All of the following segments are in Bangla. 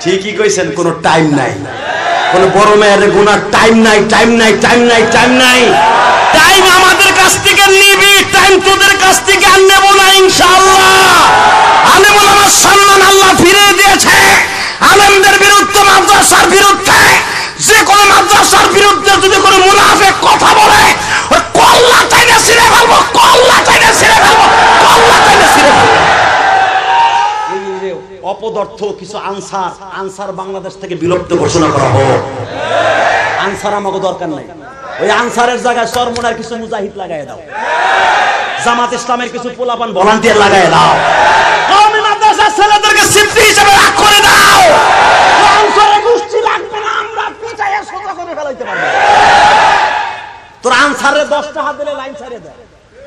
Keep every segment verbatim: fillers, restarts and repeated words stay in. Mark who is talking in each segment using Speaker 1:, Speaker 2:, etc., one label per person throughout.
Speaker 1: ঠিকই কইছেন, কোনো টাইম নাই, কোন বড় মেয়ের গুনার টাইম নাই, টাইম নাই, টাইম নাই, টাইম নাই। টাইম আমাদের কাছ থেকে নিবি, টাইম তোদের কাছ থেকে আর নেব না ইনশাআল্লাহ। আলেম ওলামার সম্মান আল্লাহ ফিরিয়ে দিয়েছে। আলেমদের বিরুদ্ধে, মাদ্রাসার বিরুদ্ধে, যে কোনো মাদ্রাসার বিরুদ্ধে যদি কোনো মুনাফিক কথা বলে, ওই কল্লা টাইনে ছিঁড়ে ফেলবো, কল্লা টাইনে ছিঁড়ে ফেলবো, কল্লা টাইনে ছিঁড়ে ফেলবো। অপদার্থ কিছু আনসার, আনসার বাংলাদেশ থেকে বিলুপ্ত ঘোষণা করা হোক। আনসার আমাকে দরকার নাই। ওই আনসারের জায়গায় সরমুনার কিছু মুজাহিদ লাগাই দাও, জামাত ইসলামের কিছু পোলাপান ভলান্টিয়ার লাগাই দাও, কওমি মাদ্রাসার ছেলেদেরকে সিদ্ধি হিসেবে রাখ করে দাও। আনসারের গোষ্ঠী লাগবে না, আমরা পিটাইয়া সোজা করে ফেলাইতে পারবো। তোর আনসারের দশটা হাত দিলে লাইন ছেড়ে দেয়।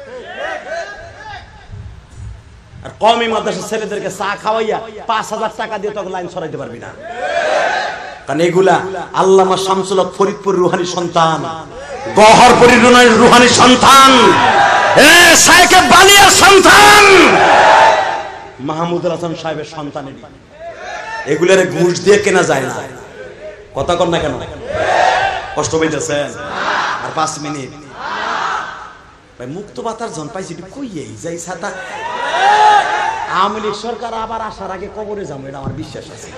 Speaker 1: আর কওমি মাদ্রাসার ছেলেদেরকে চা খাওয়াইয়া পাঁচ হাজার টাকা দিয়ে তোকে লাইন সরাইতে পারবি না। কারণ এগুলা আল্লামা শামসুল হক ফরিদপুর রুহানি সন্তান, গহরপুরীর রুহানি সন্তান, এ শাইখ বালিয়ার সন্তান, মাহমুদুল হাসান সাহেবের সন্তানেরই। এগুলারে ঘুষ দিয়ে কেনা যায় না। কথা কর না কেন? কষ্ট পাইতেছেন? আর পাঁচ মিনিট ভাই, মুক্ত বাতার জন পাইছি কইয়েই যাই ছাতা। আওয়ামী লীগ সরকার আবার আসার আগে কবরে যাবো, এটা আমার বিশ্বাস আছে।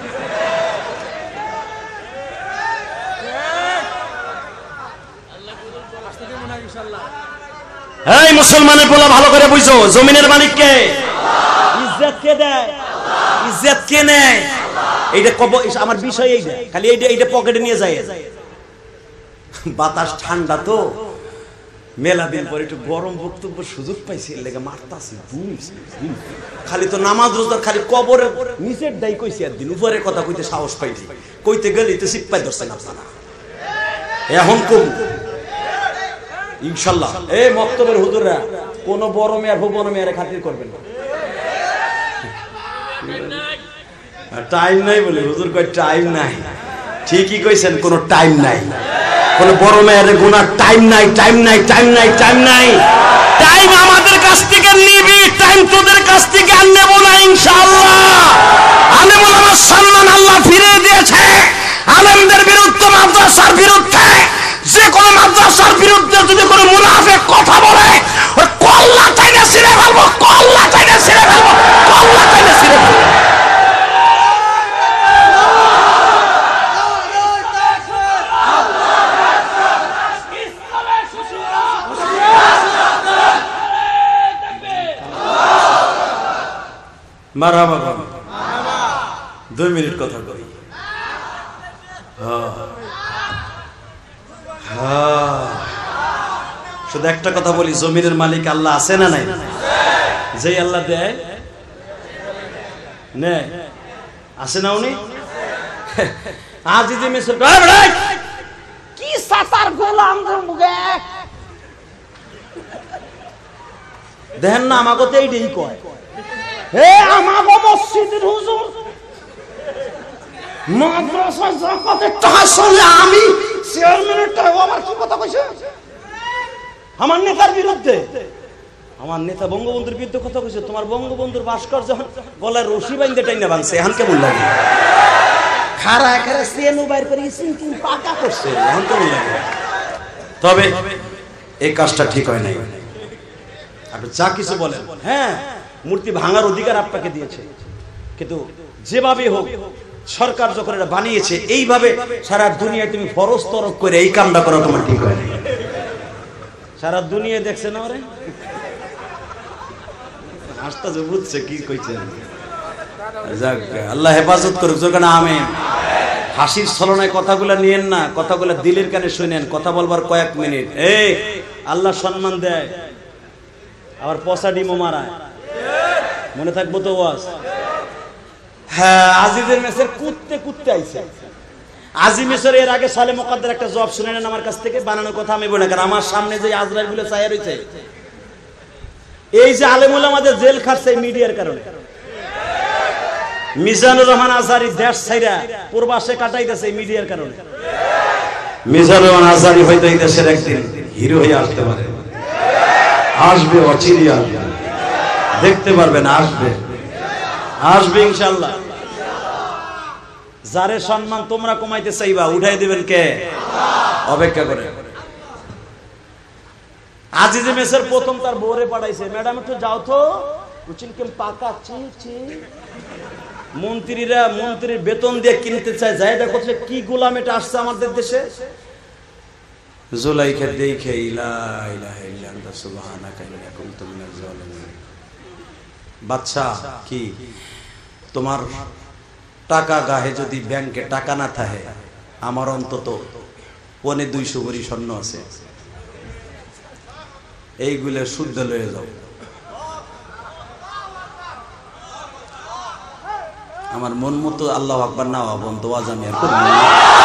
Speaker 1: এই মুসলমানের বলা ভালো করে বুঝো, জমিনের মালিক কে? ইজ্জত কে দেয়? ইজ্জত কে নেয়? এইটা কব আমার বিষয়, এইটা খালি এইটা এইটা পকেটে নিয়ে যায়। বাতাস ঠান্ডা তো, মেলা দিন পরে একটু গরম বক্তব্য সুযোগ পাইছি, লেগে মারতাছি। খালি তো নামাজ রোজার খালি কবরের নিচের দায় কইছি, একদিন উপরের কথা কইতে সাহস পাইছি, কইতে গেলেই তো সিপাই ধরছেন আপনারা। এখন কম ইনশাল্লাহ এই মক্তবের হুজুররা কোন বড় মেয়ার বড় মেয়ারে খাতির করবেন না। টাইম নাই বলে হুজুর কয় টাইম নাই। ঠিকই কইছেন, কোনো টাইম নাই, কোন বড় মেয়ের গুনার টাইম নাই, টাইম নাই, টাইম নাই, টাইম নাই। টাইম আমাদের কাছ থেকে নিবি, টাইম তোদের কাছ থেকে আর নেব না ইনশাআল্লাহ। আলেম ওলামার সম্মান আল্লাহ ফিরিয়ে দিয়েছে। আলেমদের বিরুদ্ধে, মাদ্রাসার বিরুদ্ধে, যে কোনো মাদ্রাসার বিরুদ্ধে যদি কোনো মুনাফিক কথা বলে, ওই কল্লা টাইনে ছিঁড়ে ফেলবো, কল্লা টাইনে ছিঁড়ে ফেলবো, কল্লা টাইনে ছিঁড়ে ফেলবো। মারহাবা মারহাবা। দুই মিনিট কথা কই। শুধু একটা কথা বলি, জমিনের মালিক আল্লাহ আছে না নাই? যে আল্লাহ দেয় নেয়, আছে না উনি? আজ যে মেসেজ কি সাতার গোলাম মুগে দেখেন না, আমাকে তো এইটাই কয়, হে আমাকে মসজিদের হুজুর মাদ্রাসা জাকাতের টাকা শুনলে আমি চেয়ারম্যানের টাকা। আবার কি কথা কইছে? আমার নেতার বিরুদ্ধে, আমার নেতা বঙ্গবন্ধুর বিরুদ্ধে কথা কইছে। তোমার বঙ্গবন্ধুর ভাস্কর যখন গলায় রশি বাইন্ধে টাইনা ভাঙছে, এখন কেমন লাগে? খারা খারা সেনু বাইর করে সিনকিন পাকা করছে, এখন কেমন লাগে? তবে এই কাজটা ঠিক হয় নাই। আপনি যা কিছু বলেন, হ্যাঁ মূর্তি ভাঙার অধিকার আপনাকে দিয়েছে, কিন্তু যেভাবে হোক সরকার যখন এটা বানিয়েছে এইভাবে সারা দুনিয়ায় তুমি ফরজ তরক করে এই কামটা করা তোমার ঠিক হয় না। সারা দুনিয়া দেখছে না ওরে হাসতা যে বুঝছে কি কইছে। যাক আল্লাহ হেফাজত করুক, যেখানে আমিন। হাসির ছলনায় কথাগুলা নিয়েন না, কথাগুলা দিলের কানে শুনেন। কথা বলবার কয়েক মিনিট। এই আল্লাহ সম্মান দেয়, আবার পচা ডিমও মারায়, মনে থাকবো তো ওয়াজ। হ্যাঁ আজিজের মেসের কুত্তে কুত্তে আইছে। আজি মেসের এর আগে সালে মুকাদ্দার একটা জব শুনে নেন আমার কাছ থেকে, বানানোর কথা আমি বলি না, কারণ আমার সামনে যে আজরাইল গুলো চাইয়া রয়েছে, এই যে আলেম ওলামাদের জেল খাটছে মিডিয়ার কারণে। মিজানুর রহমান আজহারি দেশ ছাইরা প্রবাসে কাটাইতেছে মিডিয়ার কারণে। মিজানুর রহমান আজহারি হয়তো এই দেশের একদিন হিরো হয়ে আসতে পারে, আসবে, অচিরে আসবে, দেখতে পারবেন, আসবে আসবে ইনশাআল্লাহ। যারে সম্মান তোমরা কমাইতে চাইবা উঠাই দিবেন কে? অপেক্ষা করে। আজিজে মেসের প্রথম তার বউরে পাঠাইছে, ম্যাডাম একটু যাও তো, উচিন কেম পাকা চি চি। মন্ত্রীরা মন্ত্রীর বেতন দিয়ে কিনতে চায়, যাই দেখো কি গোলাম এটা আসছে আমাদের দেশে। জুলাইখা দেখে ইলা ইলাহা ইল্লা আনতা সুবহানাকা ইন্নী কুনতু মিনাজ জালিমিন। বাদশা কি তোমার টাকা গাহে যদি ব্যাংকে টাকা না থাকে, আমার অন্তত পনে দুইশো ভরি স্বর্ণ আছে, এইগুলো শুদ্ধ লয়ে যাও। আমার মন মতো আল্লাহু আকবার না বন্ধ আওয়াজ আমি আর করব না।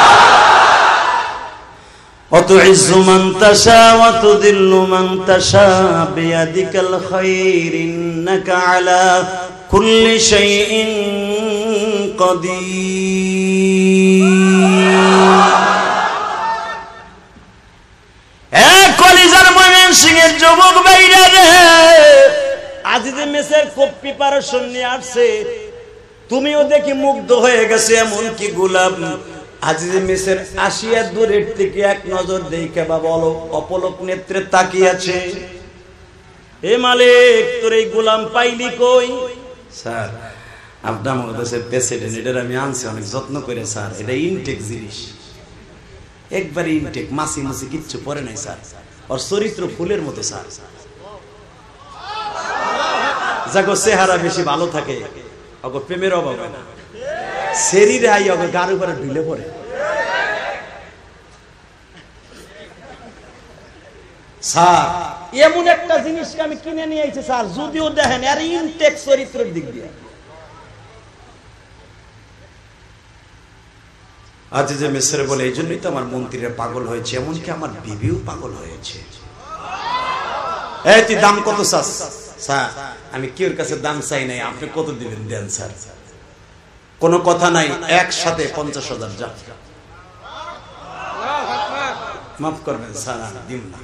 Speaker 1: অতুইজ্জু মান তাশা ওয়া তুযিল্লু মান তাশা বিয়াদিকাল খায়র ইন্নাকা আলা কুল্লি শাইইন কাদির। এ কলিজার ময়মনসিংহের যুবক ভাইরা রে, আজিজে মেসের খুব প্রিপারেশন নিয়ে আসছে, তুমিও দেখি মুগ্ধ হয়ে গেছে। এমন কি গোলাম আজিজে মেসের আসিয়া দূরের থেকে এক নজর দেখে বা বলো অপলক নেত্রে তাকিয়ে আছে। এ মালিক তোর এই গোলাম পাইলি কই? স্যার আপনার মহাদেশের প্রেসিডেন্ট, এটার আমি আনছি অনেক যত্ন করে স্যার, এটা ইনটেক জিনিস, একবারে ইনটেক, মাসি মাসি কিচ্ছু পরে নাই স্যার, ওর চরিত্র ফুলের মতো স্যার। যাগো চেহারা বেশি ভালো থাকে অগো প্রেমের অভাব হয় না, শরীরে আই অগো গার উপরে ঢিলে পড়ে। স্যার এমন একটা জিনিসকে আমি কিনে নিয়ে আইছি স্যার, যদিও দেখেন আর ইনটেক চরিত্রের দিক দিয়ে। আজিজে মিসর বলে এই জন্যই তো আমার মন্ত্রীরা পাগল হয়েছে, এমনকি আমার বিবিও পাগল হয়েছে। এই তুই দাম কত চাস? স্যার আমি কেউর কাছে দাম চাই নাই, আপনি কত দিবেন দেন স্যার। কোনো কথা নাই, একসাথে পঞ্চাশ হাজার যা। মাফ করবেন স্যার আমি দিব না।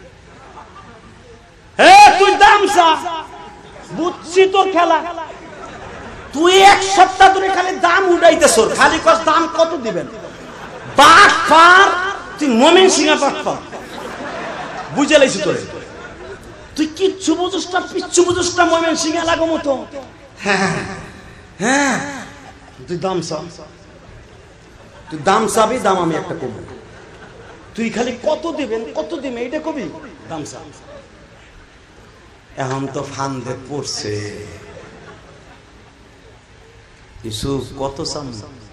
Speaker 1: হ্যাঁ তুই দাম চা, বুঝছি তোর খেলা, তুই এক সপ্তাহ ধরে খালি দাম উঠাইতেছ, খালি কস দাম কত দিবেন। বাট পার তুই ময়মনসিংহে বাট পার, বুঝে লাইছি তোরে, তুই কিচ্ছু বুঝিস না, পিচ্ছু বুঝিস না, ময়মনসিংহে লাগো মতো। হ্যাঁ হ্যাঁ তুই দাম চা, তুই দাম চাবি, দাম আমি একটা কমবো, তুই খালি কত দিবেন কত দিবেন এইটা কবি, দাম চা। এখন তো ফান্দে পড়ছে, ইউসুফ কত চাম,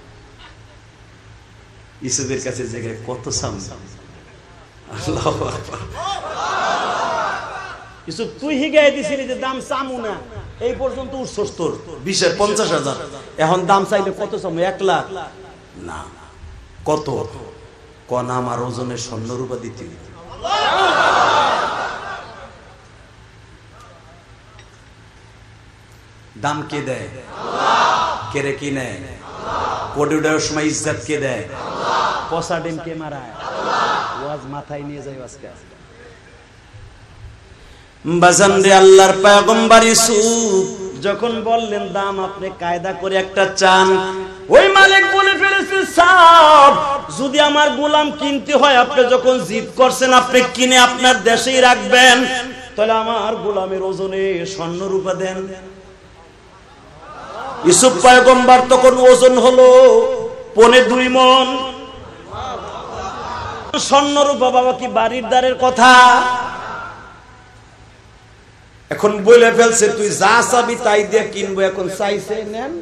Speaker 1: ইউসুফের কাছে জায়গায় কত চাম। আল্লাহু আকবার। ইউসুফ তুই হিগাই দিছিলি যে দাম চামু না, এই পর্যন্ত উঠছস তোর বিশের পঞ্চাশ হাজার, এখন দাম চাইলে কত চামু? এক লাখ না, কত কন আমার ওজনের স্বর্ণরূপা দিতে। দাম কে দেয়? কেরে কি নেয়? কোটি উঠার সময় ইজ্জত কে দেয়? পচা ডিম কে মারায়? ওয়াজ মাথায় নিয়ে যায় আজকে। বাজান রে, আল্লাহর পয়গম্বর ইউসুফ যখন বললেন দাম আপনি কায়দা করে একটা চান, ওই মালিক বলে ফেলেছে সাহেব যদি আমার গোলাম কিনতে হয়, আপনি যখন জিদ করছেন আপনি কিনে আপনার দেশেই রাখবেন, তাহলে আমার গোলামের ওজনে স্বর্ণরূপা দেন। ইউসুফ পয়গম্বর তখন ওজন হলো পনে দুই মন স্বর্ণরূপা। বাবা কি বাড়ির দ্বারের কথা? এখন বলে ফেলছে তুই যা চাবি তাই দিয়ে কিনবো, এখন চাইছে নেন।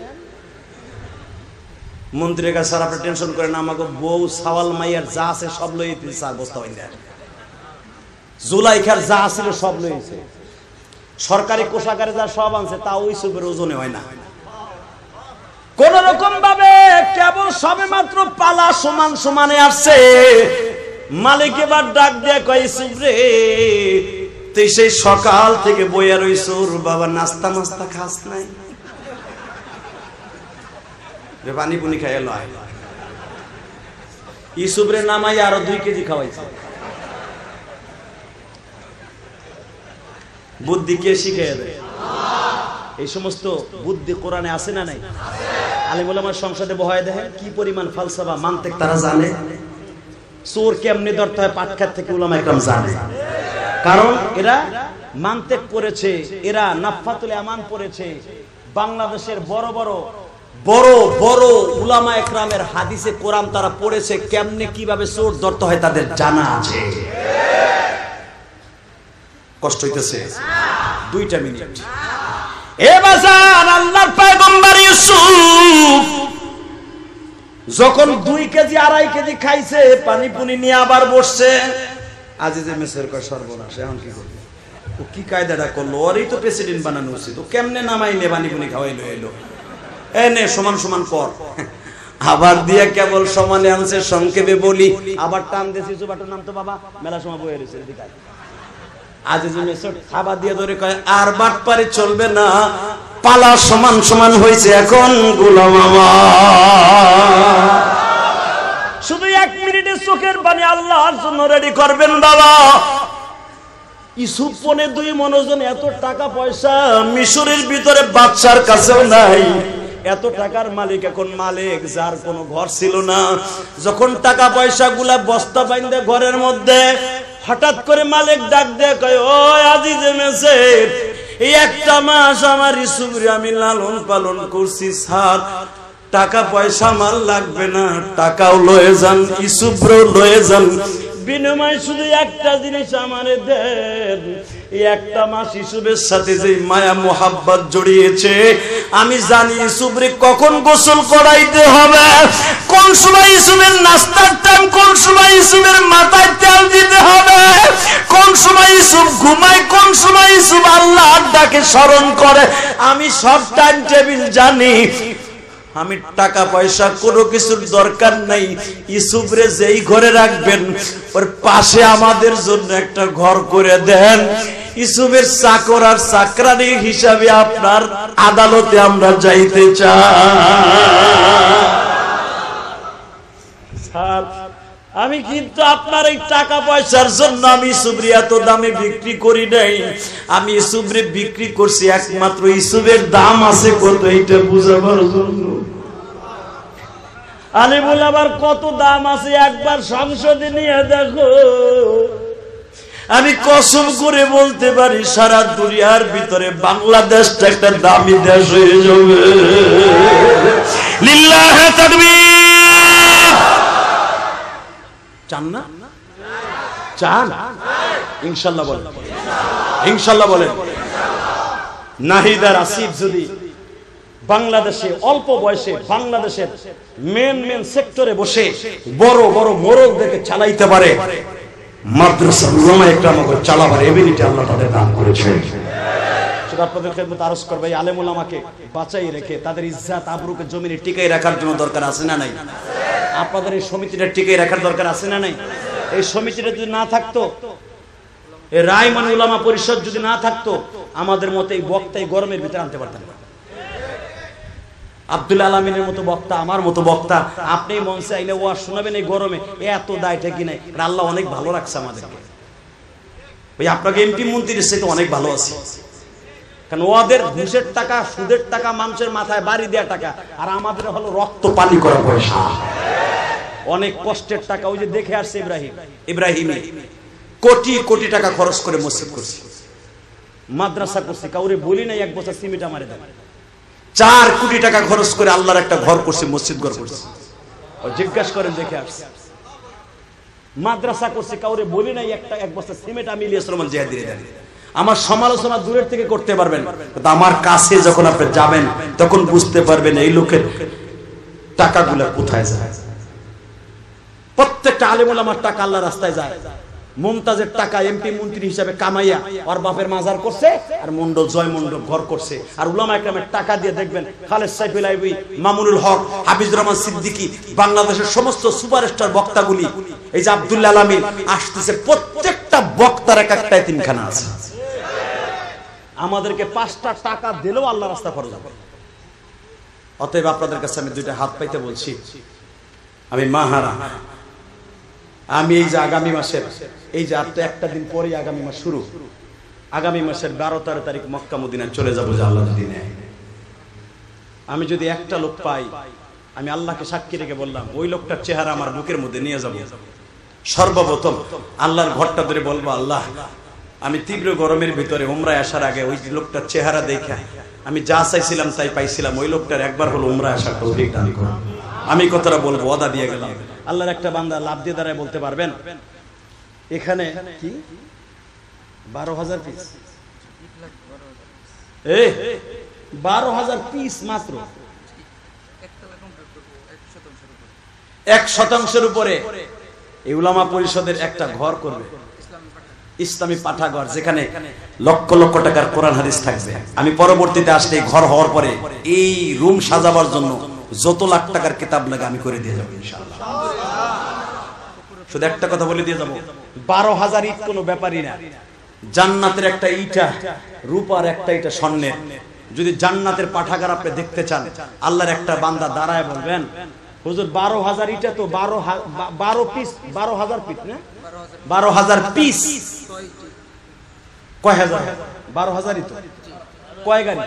Speaker 1: মন্ত্রীর কাছে স্যার আপনি টেনশন করেন, আমাকে বউ সাওয়াল মাইয়ার যা আছে সব লইতে স্যার, বস্তা হইনি জুলাইখার যা ছিল সব লইছে, সরকারি কোষাগারে যা সব আনছে তা ওই সুপের ওজনে হয় না। কোন রকম ভাবে কেবল সবে মাত্র পালা সমান সমানে আসছে, মালিক এবার ডাক দেয়া কয় ইউসুফ রে তুই সেই সকাল থেকে বইয়া রইছুর বাবা, নাস্তা মাস্তা খাস নাই? পানি পুনি খাইয়া লয়। ইউসুফ রে নামাই আরো দুই কেজি খাওয়াইছে। বুদ্ধি কে শিখাইয়া দেয়? এই সমস্ত বুদ্ধি কোরআনে আছে না নাই? আলেম ওলামার সংসদে বহায় দেখেন কি পরিমাণ ফালসাফা মানতিক তারা জানে। চোর কেমনে ধরতে হয় পাটখাত থেকে উলামা একরাম জানে, কারণ এরা মানতিক পড়েছে, এরা নাফাতুল আমান পড়েছে। বাংলাদেশের বড় বড় বড় বড় উলামা একরামের হাদিসে কোরআন তারা পড়েছে, কেমনে কিভাবে চোর ধরতে হয় তাদের জানা আছে। কষ্ট হইতেছে দুইটা মিনিট। এ বাজান, আল্লাহর পয়গম্বর ইউসুফ যখন দুই কেজি আড়াই কেজি খাইছে, পানি পুনি নিয়ে আবার বসছে। আজিজে মেসের কয় সর্বনাশ, এখন কি করবে? ও কি কায়দাটা করলো? ওরই তো প্রেসিডেন্ট বানানো উচিত। ও কেমনে নামাইলে পানি পুনি খাওয়াইলো এলো, এ নে সমান সমান কর। আবার দিয়া কেবল সমানে আনছে। সংক্ষেপে বলি, আবার টান দিয়েছি চুবাটার নাম তো বাবা মেলা সময় বয়ে রয়েছে। এদিকে আজিজে মেসর খাবার দিয়ে ধরে কয় আর বাটপারি চলবে না, পালা সমান সমান হয়েছে এখন গোলাম আমার। শুধু এক মিনিটের চোখের পানি আল্লাহর জন্য রেডি করবেন বাবা। ইউসুফ পনে দুই মনোজন, এত টাকা পয়সা মিশরের ভিতরে বাদশার কাছেও নাই। এত টাকার মালিক এখন মালিক, যার কোনো ঘর ছিল না। যখন টাকা পয়সা গুলা বস্তা বাইন্দে ঘরের মধ্যে, হঠাৎ করে মালিক ডাক দিয়ে কয়, ও আজিজে মেসের, এই একটা মাস আমার ইউসুফরে আমি লালন পালন করছি স্যার, টাকা পয়সা আমার লাগবে না, টাকাও লয়ে যান, ইউসুফরেও লয়ে যান, বিনিময় শুধু একটা জিনিস আমারে দেন। এই একটা মাস ইউসুফের সাথে যে মায়া মোহাব্বত জড়িয়েছে, আমি জানি ইউসুফরে কখন গোসল করাইতে হবে, কোন সময় ইউসুফের নাস্তার টাইম, কোন সময় ইউসুফের মাথায় তেল দিতে হবে, কোন সময় ইউসুফ ঘুমায়, কোন সময় ইউসুফ আল্লাহর ডাকে স্মরণ করে, আমি সব টাইম টেবিল জানি। আমি টাকা পয়সা কোনো কিছুর দরকার নাই। ইউসুফরে যেই ঘরে রাখবেন ওর পাশে আমাদের জন্য একটা ঘর করে দেন। ইউসুফের চাকর আর চাকরানি হিসাবে আপনার আদালতে আমরা যাইতে চাই। আমি কিন্তু আপনার এই টাকা পয়সার জন্য আমি ইউসুফরে এত দামে বিক্রি করি নাই। আমি ইউসুফরে বিক্রি করছি একমাত্র ইউসুফের দাম আছে কত, এইটা বুঝাবার জন্য। আলী বলে আবার কত দাম আছে একবার সংসদে নিয়ে দেখো। আমি কসম করে বলতে পারি সারা দুনিয়ার ভিতরে বাংলাদেশটা একটা দামি দেশ হয়ে যাবে। লিল্লাহে তাকবীর। চান না? চান? ইনশাআল্লাহ বলেন, ইনশাআল্লাহ বলেন। নাহিদার আসিফ যদি বাংলাদেশে অল্প বয়সে বাংলাদেশের মেন মেন সেক্টরে বসে বড় বড় মোড়কদেরকে চালাইতে পারে, মাদ্রাসা উলামা একরামকে চালাবার এবিলিটি আল্লাহ তাদের দান করেছে। সেটা আপনাদের খেদমতে আরজ করবে, এই আলেম উলামাকে বাঁচাই রেখে তাদের ইজ্জত আবরুকে জমিনে টিকাই রাখার জন্য দরকার আছে না নাই? আপনাদের এই সমিতিটা টিকাই রাখার দরকার আছে না নাই? এই সমিতিটা যদি না থাকতো, এই রায়মান উলামা পরিষদ যদি না থাকতো, আমাদের মতো এই বক্তা এই গরমের ভিতরে আনতে পারতেন না। আব্দুল আলামিনের মতো বক্তা, আমার মতো বক্তা, আপনি মঞ্চে আইলে ওয়াজ শোনাবেন এই গরমে, এত দায়টা কি নাই? আল্লাহ অনেক ভালো রাখছে আমাদেরকে। ওই আপনাকে এমপি মন্ত্রীর সাথে অনেক ভালো আছে, কারণ ওদের ঘুষের টাকা, সুদের টাকা, মানুষের মাথায় বাড়ি দেওয়া টাকা, আর আমাদের হলো রক্ত পানি করা পয়সা, অনেক কষ্টের টাকা। ওই যে দেখে আসছে ইব্রাহিম, ইব্রাহিমে কোটি কোটি টাকা খরচ করে মসজিদ করছে, মাদ্রাসা করছে, কাউরে বলি নাই এক বছর সিমেন্ট আমারে দেয়। চার কোটি টাকা খরচ করে আল্লাহর একটা ঘর করছে, মসজিদ ঘর করছে। জিজ্ঞাসা করেন, দেখে আসছে। মাদ্রাসা করছে, কাউরে বলি নাই একটা এক বছর সিমেন্ট আমি ইলিয়াস রহমান জিহাদি দেন। আমার সমালোচনা দূরের থেকে করতে পারবেন, কিন্তু আমার কাছে যখন আপনি যাবেন তখন বুঝতে পারবেন এই লোকের টাকাগুলো কোথায় যায়। প্রত্যেকটা আলেম ওলামার টাকা আল্লাহর রাস্তায় যায়। মুমতাজের টাকা এমপি মন্ত্রী হিসাবে কামাইয়া ওর বাপের মাজার করছে, আর মন্ডল জয় মন্ডল ঘর করছে। আর উলামা একরামের টাকা দিয়ে দেখবেন খালেদ সাইফুল আইবি, মামুনুল হক, হাফিজ রহমান সিদ্দিকী, বাংলাদেশের সমস্ত সুপারস্টার বক্তাগুলি, এই যে আব্দুল আলামিন আসতেছে, প্রত্যেকটা বক্তার এক একটা তিনখানা আছে। আমাদেরকে পাঁচটা টাকা দিলেও আল্লাহ রাস্তা ফরজ হবে। অতএব আপনাদের কাছে আমি দুইটা হাত পাইতে বলছি, আমি মাহারা, আমি এই যে আগামী মাসের এই যে আর তো একটা দিন পরে আগামী মাস শুরু, আগামী মাসের বারো তেরো তারিখ মক্কা মদিনায় চলে যাবো যে আল্লাহ যদি নেয়। আমি যদি একটা লোক পাই, আমি আল্লাহকে সাক্ষী রেখে বললাম ওই লোকটার চেহারা আমার বুকের মধ্যে নিয়ে যাব। সর্বপ্রথম আল্লাহর ঘরটা ধরে বলবো, আল্লাহ আমি তীব্র গরমের ভিতরে উমরায় আসার আগে ওই লোকটার চেহারা দেখে আমি যা চাইছিলাম তাই পাইছিলাম, ওই লোকটার একবার হলো উমরায় আসার তৌফিক দান করো। আমি কথাটা বলবো, ওয়াদা দিয়ে গেলাম। আল্লাহর একটা বান্দা লাভ দিয়ে দাঁড়ায় বলতে পারবেন এখানে কি বারো হাজার পিস, এ বারো হাজার পিস মাত্র এক শতাংশের উপরে এই উলামা পরিষদের একটা ঘর করবে, ইসলামী পাঠাগার, যেখানে লক্ষ লক্ষ টাকার কোরআন হাদিস থাকবে। আমি পরবর্তীতে আসলে ঘর হওয়ার পরে এই রুম সাজাবার জন্য যত লাখ টাকার কিতাব লাগে আমি করে দিয়ে যাবো ইনশাআল্লাহ। শুধু একটা কথা বলে দিয়ে যাবো, বারো হাজার ইট কোনো ব্যাপারই না। জান্নাতের একটা ইটা রূপার, একটা ইটা স্বর্ণের। যদি জান্নাতের পাঠাগার আপনি দেখতে চান, আল্লাহর একটা বান্দা দাঁড়ায় বলবেন, হুজুর বারো হাজার ইটা তো বারো বারো পিস, বারো হাজার পিস না, বারো হাজার পিস কয় হাজার, বারো হাজারই তো, কয় গাড়ি,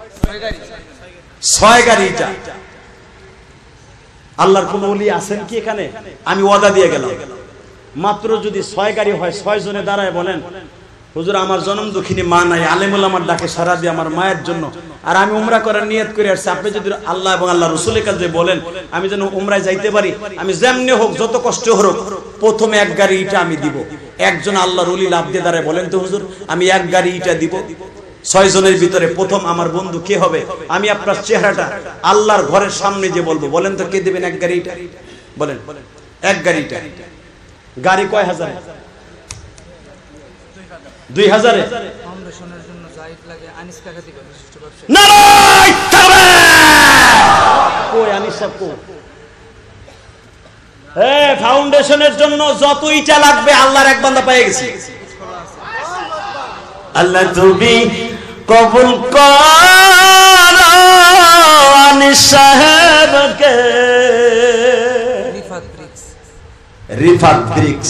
Speaker 1: ছয় গাড়ি ইটা। আল্লাহর কোন ওলি আছেন কি এখানে? আমি ওয়াদা দিয়ে গেলাম, মাত্র যদি ছয় গাড়ি হয়, ছয় জনে দাঁড়ায় বলেন, হুজুর আমার জনম দুঃখিনী মা নাই, আলেমুল আমার ডাকে সারা দিয়ে আমার মায়ের জন্য, আর আমি উমরা করার নিয়ত করে আসছি, আপনি যদি আল্লাহ এবং আল্লাহ রসুলের কাছে বলেন আমি যেন উমরায় যাইতে পারি, আমি যেমনি হোক যত কষ্ট হোক প্রথমে এক গাড়ি ইটা আমি দিব। একজন আল্লাহর ওলি লাভ দিয়ে দাঁড়ায় বলেন তো, হুজুর আমি এক গাড়ি ইটা দিব। ছয় জনের ভিতরে প্রথম আমার বন্ধু কে হবে? আমি আপনার চেহারাটা আল্লাহর ঘরের সামনে যে বলবো, বলেন তো কে দেবেন এক গাড়ি ইটা? বলেন এক গাড়ি ইটা। গাড়ি কয় হাজার? দুই হাজারে। ফাউন্ডেশনের জন্য যত ইটা লাগবে আল্লাহর এক বান্দা পেয়ে গেছি। আল্লাহ তুমি কবুল করো আনিস সাহেবকে। রিফাত ব্রিক্স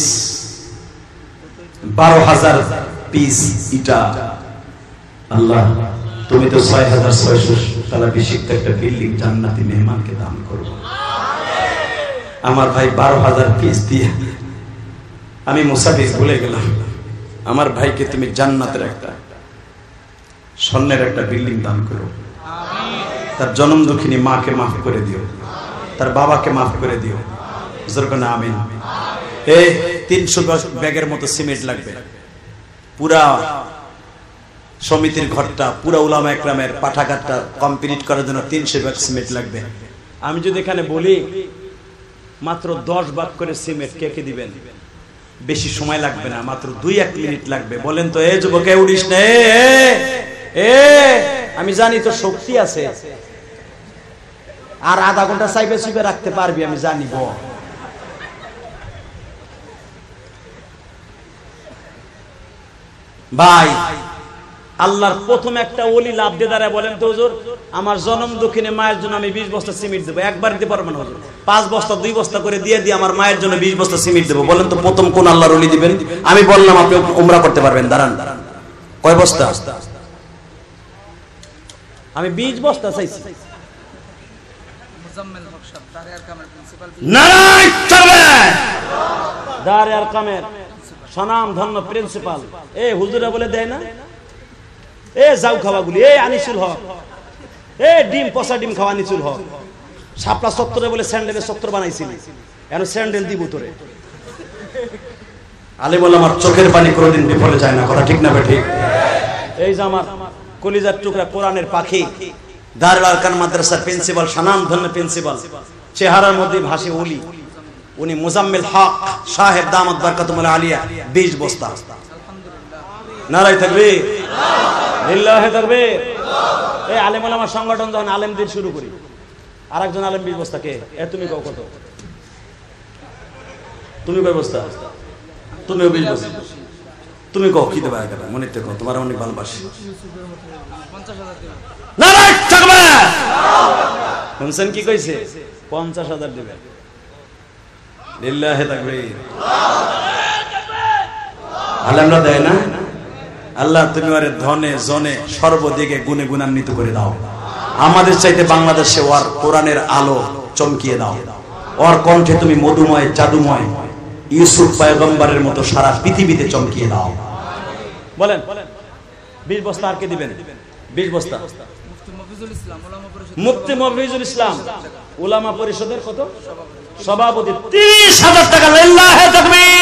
Speaker 1: বারো হাজার পিস ইটা। আল্লাহ তুমি তো ছয় হাজার ছয়শো তালা বিশিষ্ট একটা বিল্ডিং জান্নাতি মেহমানকে দান করো। আমার ভাই বারো হাজার পিস দিয়ে আমি মুসাফির ভুলে গেলাম। আমার ভাইকে তুমি জান্নাতের একটা স্বর্ণের একটা বিল্ডিং দান করো। তার জনম দুঃখিনী মাকে মাফ করে দিও, তার বাবাকে মাফ করে দিও। আমিন। এই তিনশো ব্যাগের মতো সিমেন্ট লাগবে পুরা সমিতির ঘরটা, পুরা উলামা একরামের পাঠাগারটা কমপ্লিট করার জন্য তিনশো ব্যাগ সিমেন্ট লাগবে। আমি যদি এখানে বলি মাত্র দশ ভাগ করে সিমেন্ট কে কে দিবেন? বেশি সময় লাগবে না, মাত্র দুই এক মিনিট লাগবে। বলেন তো এ যুবক উড়িস না, এ আমি জানি তো শক্তি আছে, আর আধা ঘন্টা চাইবে চুপে রাখতে পারবি, আমি জানি। ভাই আল্লাহর প্রথম একটা ওলি লাভ দিয়ে দাঁড়ায় বলেন তো, হুজুর আমার জনম দক্ষিণে মায়ের জন্য আমি বিশ বস্তা সিমেন্ট দেবো। একবার দিতে পারবো না হুজুর, পাঁচ বস্তা দুই বস্তা করে দিয়ে দিয়ে আমার মায়ের জন্য বিশ বস্তা সিমেন্ট দেবো। বলেন তো প্রথম কোন আল্লাহর ওলি দিবেন? আমি বললাম আপনি উমরা করতে পারবেন, দাঁড়ান। কয় বস্তা? আমি বিশ বস্তা চাইছি। দারেয়ার কামের সনাম ধন্য প্রিন্সিপাল এ হুজুরা বলে দেয় না, এ যাও খাওয়াগুলি, এ আনিসুল হক, এ ডিম পচা ডিম খাওয়া আনিসুল হক। শাপলা চত্বরে বলে স্যান্ডেলের চত্বর বানাইছিলি, এখন স্যান্ডেল দিব তোরে। আলী বলে আমার চোখের পানি কোনোদিন বিফলে যায় না, কথা ঠিক না ঠিক? এই যে আমার কলিজার টুকরা কোরআনের পাখি দারুল আরকান মাদ্রাসার প্রিন্সিপাল, সনাম ধন্য প্রিন্সিপাল, চেহারার মধ্যে ভাসে ওলি, উনি মুজাম্মিল হক সাহেব দামাত বারকাতুল আলিয়া, বিশ বস্তা। নারায়ে তাকবীর, লিল্লাহি তাকবীর। এই আলেম ওলামার সংগঠন যখন আলেমদের শুরু করি, আরেকজন আলেম বিশ বস্তা কে? এ তুমি কও কত? তুমি কয় বস্তা? তুমিও বিশ বস্তা। তুমি কও কি দেবা? এটা মনে থেকে তোমার অনেক ভালোবাসি। নারায়ে তাকবীর। শুনছেন কি কইছে? পঞ্চাশ হাজার দেবে। লিল্লাহি তাকবীর। আলেমরা দেয় না? আল্লাহ তুমি ওরে ধনে জনে সর্বদিকে গুণে গুণান্বিত করে দাও। আমাদের চাইতে বাংলাদেশে ওর কোরআনের আলো চমকিয়ে দাও, ওর কণ্ঠে তুমি মধুময় জাদুময় ইউসুফ পয়গম্বরের মতো সারা পৃথিবীতে চমকিয়ে দাও। বলেন বিশ বস্তা আর কে দিবেন? বিশ বস্তা মুফতি মফিজুল ইসলাম উলামা পরিষদের কত সভাপতি তিরিশ হাজার টাকা। লিল্লাহি তাকবীর।